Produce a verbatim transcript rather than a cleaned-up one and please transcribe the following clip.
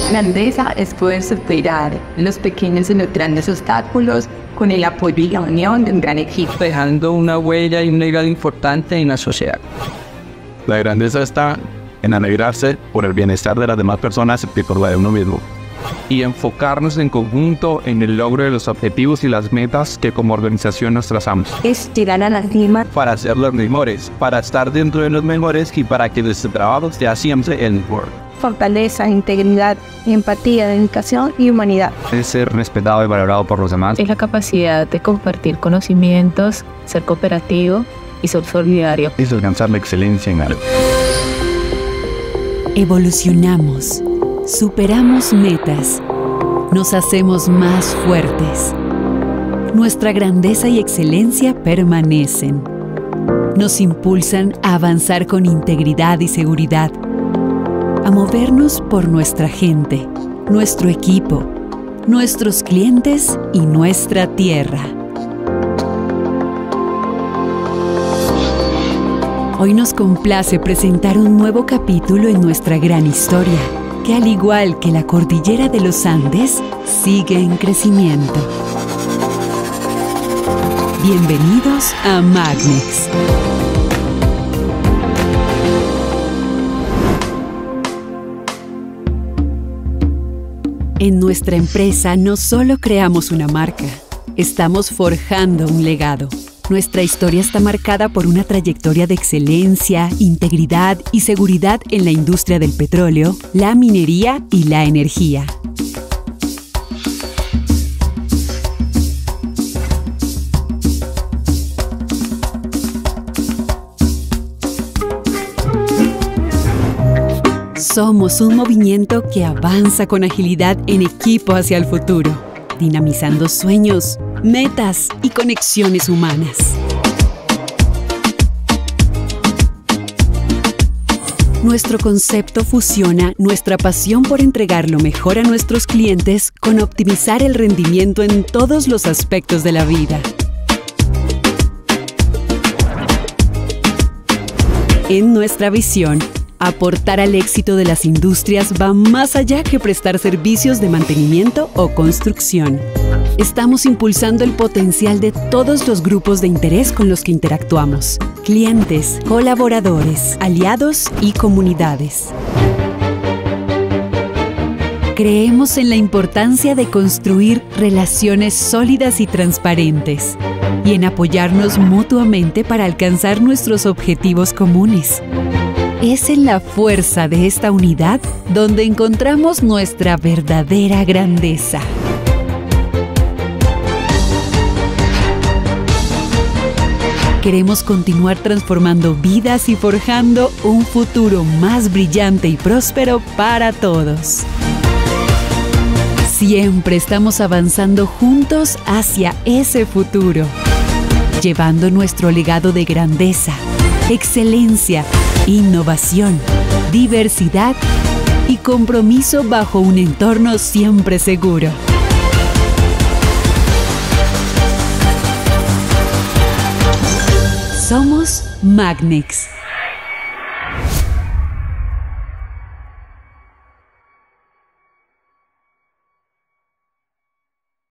Grandeza es poder superar los pequeños y los grandes obstáculos con el apoyo y la unión de un gran equipo, dejando una huella y un legado importante en la sociedad. La grandeza está en alegrarse por el bienestar de las demás personas y por la de uno mismo. Y enfocarnos en conjunto en el logro de los objetivos y las metas que como organización nos trazamos. Es llegar a la cima para ser los mejores, para estar dentro de los mejores y para que nuestro trabajo sea siempre el mejor. Fortaleza, integridad, empatía, dedicación y humanidad. Es ser respetado y valorado por los demás. Es la capacidad de compartir conocimientos, ser cooperativo y ser solidario. Es alcanzar la excelencia en algo. Evolucionamos, superamos metas, nos hacemos más fuertes. Nuestra grandeza y excelencia permanecen. Nos impulsan a avanzar con integridad y seguridad, a movernos por nuestra gente, nuestro equipo, nuestros clientes y nuestra tierra. Hoy nos complace presentar un nuevo capítulo en nuestra gran historia, que al igual que la cordillera de los Andes, sigue en crecimiento. Bienvenidos a Magnex. En nuestra empresa no solo creamos una marca, estamos forjando un legado. Nuestra historia está marcada por una trayectoria de excelencia, integridad y seguridad en la industria del petróleo, la minería y la energía. Somos un movimiento que avanza con agilidad en equipo hacia el futuro, dinamizando sueños, metas y conexiones humanas. Nuestro concepto fusiona nuestra pasión por entregar lo mejor a nuestros clientes con optimizar el rendimiento en todos los aspectos de la vida. En nuestra visión, aportar al éxito de las industrias va más allá que prestar servicios de mantenimiento o construcción. Estamos impulsando el potencial de todos los grupos de interés con los que interactuamos: clientes, colaboradores, aliados y comunidades. Creemos en la importancia de construir relaciones sólidas y transparentes y en apoyarnos mutuamente para alcanzar nuestros objetivos comunes. Es en la fuerza de esta unidad donde encontramos nuestra verdadera grandeza. Queremos continuar transformando vidas y forjando un futuro más brillante y próspero para todos. Siempre estamos avanzando juntos hacia ese futuro, llevando nuestro legado de grandeza, excelencia, innovación, diversidad y compromiso bajo un entorno siempre seguro. Somos Magnex.